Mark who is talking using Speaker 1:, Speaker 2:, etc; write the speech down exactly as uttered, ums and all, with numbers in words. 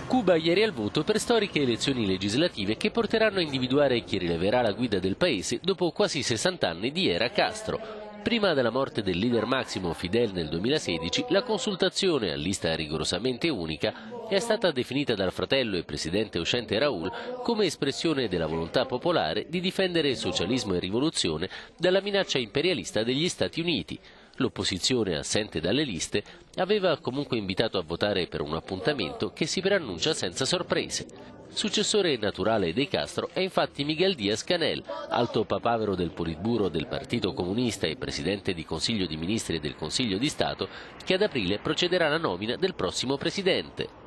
Speaker 1: Cuba ieri al voto per storiche elezioni legislative che porteranno a individuare chi rileverà la guida del paese dopo quasi sessanta anni di era Castro. Prima della morte del leader Máximo Fidel nel duemilasedici, la consultazione a lista rigorosamente unica è stata definita dal fratello e presidente uscente Raúl come espressione della volontà popolare di difendere socialismo e rivoluzione dalla minaccia imperialista degli Stati Uniti. L'opposizione, assente dalle liste, aveva comunque invitato a votare per un appuntamento che si preannuncia senza sorprese. Successore naturale dei Castro è infatti Miguel Díaz-Canel, alto papavero del Politburo del Partito Comunista e presidente di Consiglio di Ministri e del Consiglio di Stato, che ad aprile procederà alla nomina del prossimo presidente.